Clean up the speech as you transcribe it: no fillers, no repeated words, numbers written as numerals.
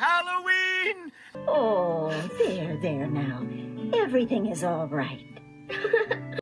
Halloween! Oh, there now. Everything is all right.